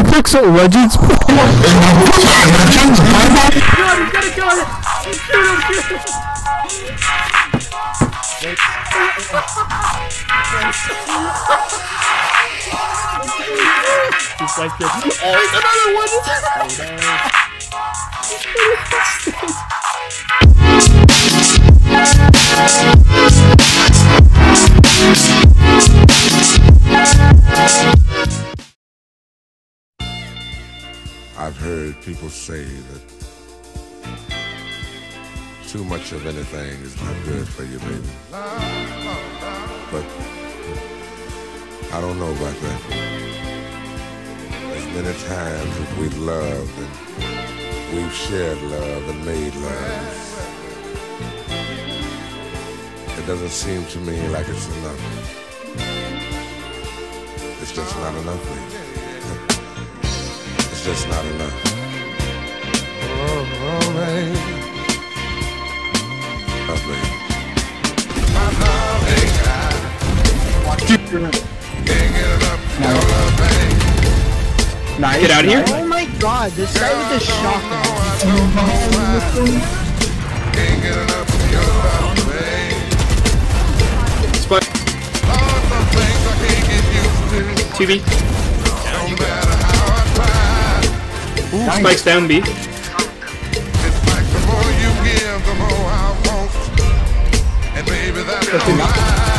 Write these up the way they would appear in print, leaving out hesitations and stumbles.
Hypixel Legends. God, he's got a gun! Shoot him, shoot him! Just like this. Oh, another one! I've heard people say that too much of anything is not good for you, baby. But I don't know about that. As many times as we've loved and we've shared love and made love, it doesn't seem to me like it's enough. It's just not enough, baby. It's just not enough. Oh, baby. Oh, baby. My love ain't got. Can't get enough. No. Love, baby. Nice. Get out of here. Oh my god, this guy with the shotgun. Can't get enough of your love, baby. Spike. Some things I can't get used to. TV. No matter how I try. Spike's down B. It's like the more you give, the more I want. And baby, that's alright.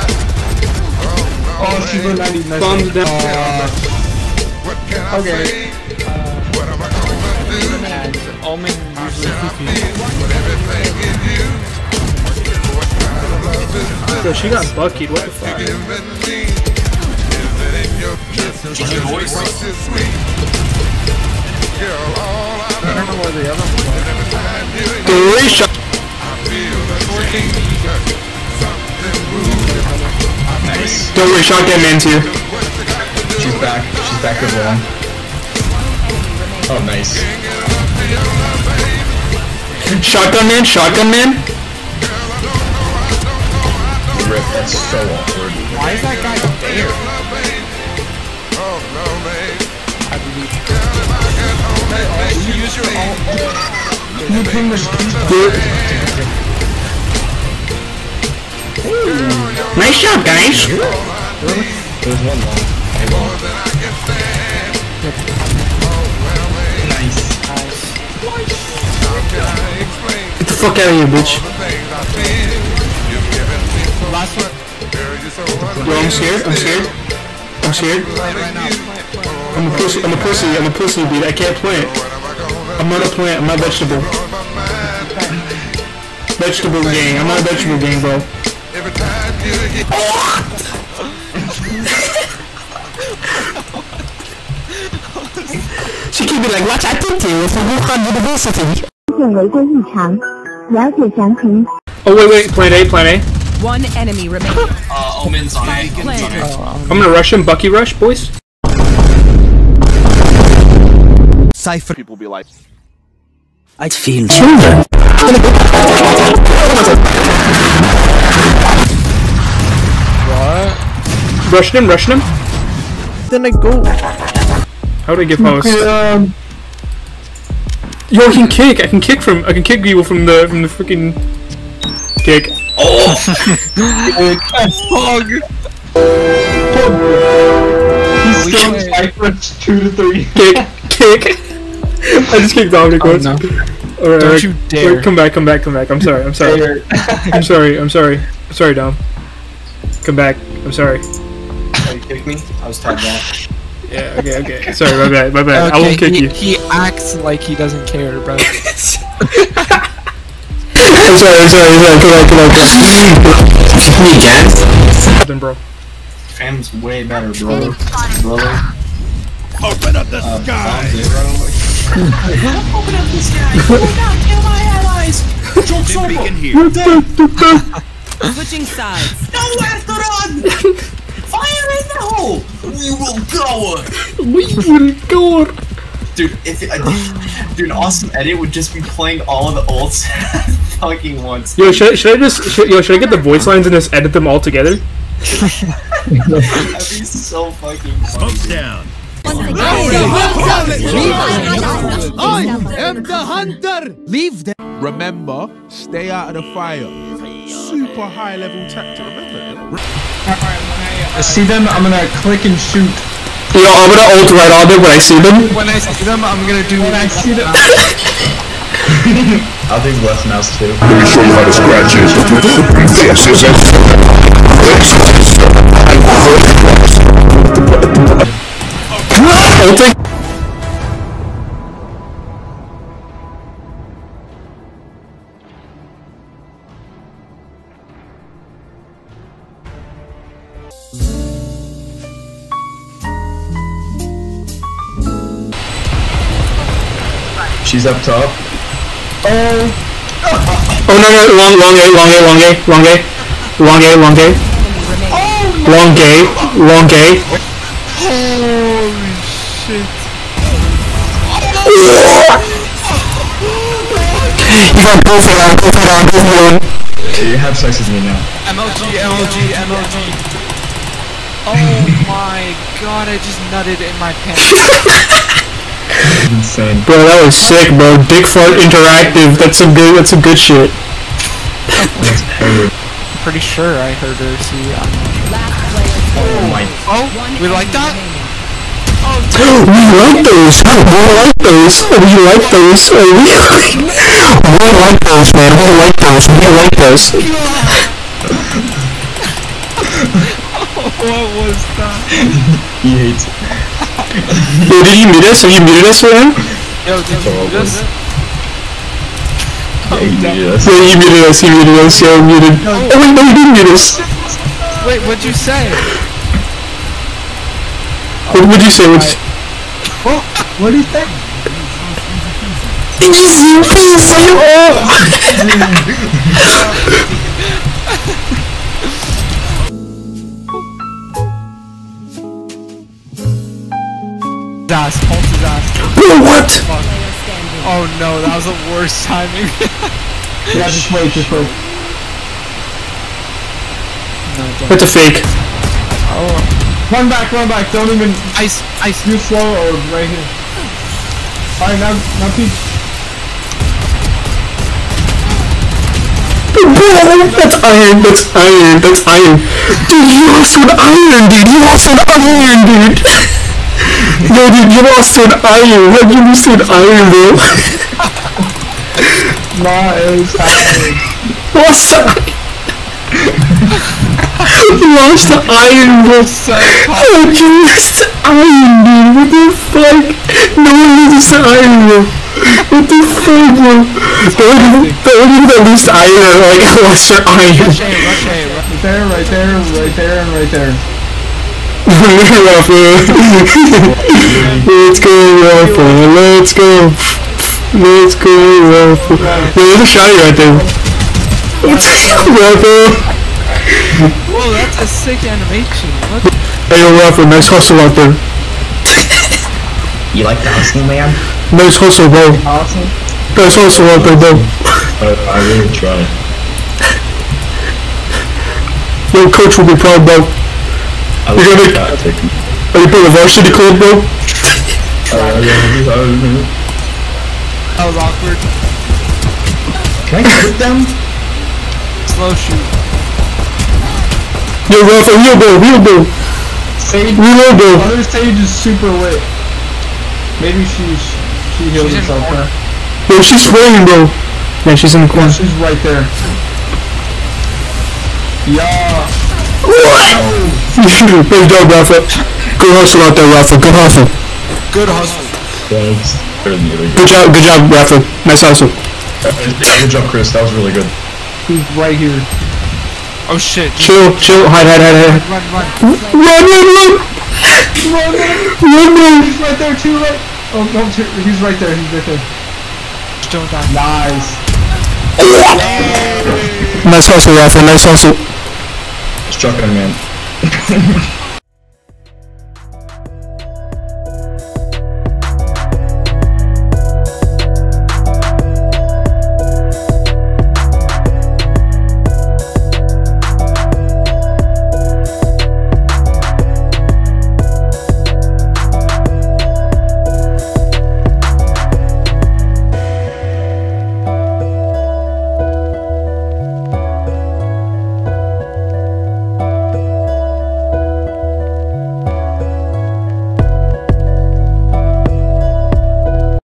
Oh, Super 90. Bombs down. What can I say? What am I gonna do? Omen I shall feel with everything in you. What kind of love is this? Bro, she got buckied. What the fuck? You're giving me? Is it in your kisses? Your voice is sweet. Girl, all I know where the other one is every time you're Three shot. I feel the change. Something moving. Nice. Don't worry, shotgun man's here. She's back. She's back as well. Oh, nice. Shotgun man, shotgun man. Rip, that's so awkward. Why is that guy there? Oh no, babe. You use your ult. You ping this. Nice shot, guys. There's one more. Nice. Get the fuck out of here, bitch. Last one. Yo, I'm scared. I'm scared. I'm scared. Right now. I'm a pussy. I'm a pussy. I'm a pussy, dude. I can't plant. I'm not a plant. I'm not a vegetable. Vegetable gang. I'm not a vegetable gang, bro. She keep me like, watch I think you from Wuhan University. Oh wait, plan A. One enemy remaining. Omen's on A. I'm gonna rush him, Bucky rush, boys. Cypher. People be like, I feel children. What? Rushing him. Then I go. How do I give host? Yo, I can kick. I can kick you from the freaking kick. Oh! Hog! He's still Cypher 2 to 3. Kick. I just kicked Dominic once. No. Alright, Don't you dare. Wait, come back. I'm sorry. I'm sorry, Dom. Come back. I'm sorry. Oh, you kicked me? I was tagged out. Yeah, okay. Sorry, my bad. Okay, I won't kick you. He acts like he doesn't care, bro. I'm sorry. Come on. Me again? Then, bro. Fam's way better, bro. Open up the sky! open up the sky! Oh god, kill my allies! Joke's over! Switching sides. Nowhere to run! Fire in the hole! We will go! Dude, dude, Awesome Edit would just be playing all of the ults fucking once. Yo, should I get the voice lines and just edit them all together? That'd be so fucking funny. Smoke's down. Once again. I am the hunter. Leave them. Remember, stay out of the fire. Super high level tactic. Remember? I see them, I'm gonna click and shoot. You know, I'm gonna ult right on them when I see them. When I see them, I'm gonna do. When I see them. I'll do left mouse too. Let me show you how to scratch it. This is it. Ulting. She's up top. Oh no, long A. Holy shit. You got both of them, You have sex with me now. MLG. Oh my god, I just nutted in my pants. Insane. Bro, that was sick, bro. Dick Fart Interactive. That's some good shit. That's heavy. Pretty sure I heard her see. Oh my. Oh, we like that? We like those. We like those. We like those. We like those, man. We like those. We like those. What was that? He hates it. Yo, did you mute us? Have you muted us, man? Yo, did you mute us? Yeah, he muted us. Yeah, you muted us. You muted us. Yeah, muted. Oh wait, no, you didn't mute us. Wait, what'd you say? What'd you say? What do you think? Please say Hold his ass. Bro, what? Oh no, that was the worst timing. Yeah, just wait. That's a fake. Run back, don't even Ice. do slow or right here. Alright, now Peach. That's iron. Dude, you lost an iron, dude. Yo, dude, you lost an iron. What, you lost an iron, bro? Nah, it was happening. What's that? You lost the iron, bro. Oh, you lost the iron, dude. What the fuck? No one loses the iron, bro. What the fuck, bro? The only people that lose the iron are like, I lost your iron. Rush A. Right there. Rafa. Let's go, Rafa. Let's go, Rafa. There's a shotty right there. Rafa. Whoa, that's a sick animation. What? Hey, yo, Rafa, nice hustle out there. You like the hustle, man? Nice hustle, bro. Awesome. Nice hustle out there, bro. I really try. Yo, coach will be proud, bro. I You're gonna like that. Are you putting a varsity club, bro? That was awkward. Can I hit them? Slow shoot. Yo, Rafa, real bro. Sage. Reload, bro. Other Sage is super lit. Maybe she healed She's in herself. corner. Yo, she's spraying, bro. Yeah, she's in the Yeah, corner. she's right there. Yeah. Good job, Rafa. Good hustle out there, Rafa. Good hustle. Thanks. Good job, Rafa. Nice hustle. Good job, Chris. That was really good. He's right here. Oh shit. Chill. Hide. Run. Run. He's right there too, right? Oh, no, he's right there. Don't die. Nice. Nice hustle, Rafa. Nice hustle. Struck him, man.